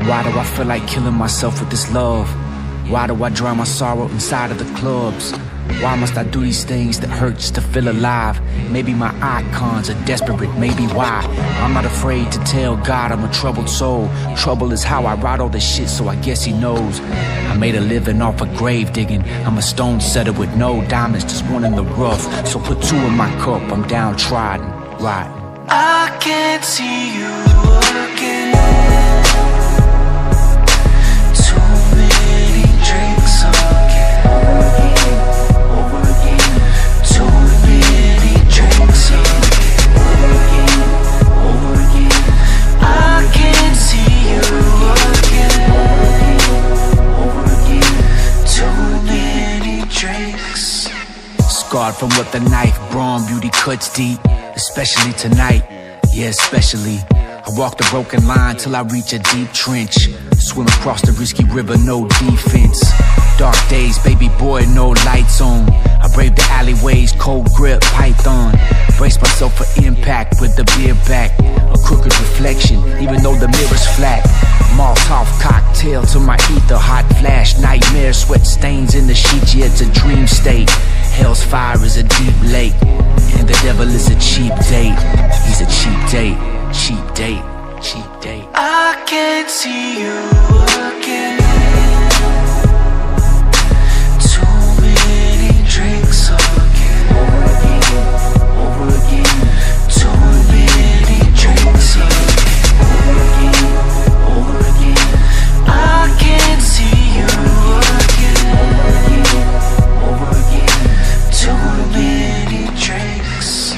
Why do I feel like killing myself with this love? Why do I drown my sorrow inside of the clubs? Why must I do these things that hurt just to feel alive? Maybe my icons are desperate, maybe why. I'm not afraid to tell God I'm a troubled soul. Trouble is how I write all this shit, so I guess he knows. I made a living off of grave digging. I'm a stone setter with no diamonds, just one in the rough. So put two in my cup, I'm downtrodden, right. I can't see you again. Too many drinks again. Over again. Too many drinks again. Over again. I can't see you again. Over again. Too many drinks. Scarred from what the knife, brawn beauty cuts deep. Especially tonight, yeah, especially. I walk the broken line till I reach a deep trench. Swim across the risky river, no defense. Dark days, baby boy, no lights on. I brave the alleyways, cold grip, python. Brace myself for impact with the beer back. A crooked reflection, even though the mirror's flat. Molotov cocktail to my ether, hot flash. Nightmare, sweat stains in the sheets, yeah, it's a dream state. Hell's fire is a deep lake, and the devil is a cheap date. He's a cheap date, cheap date, cheap date. I can't see you again. Too many drinks again. Over again. Too many drinks again. Over again. I can't see you again. Over again. Too many drinks.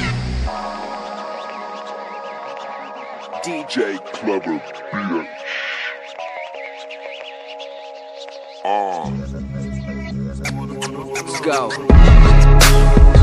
DJ Clever Bitch. Let's go.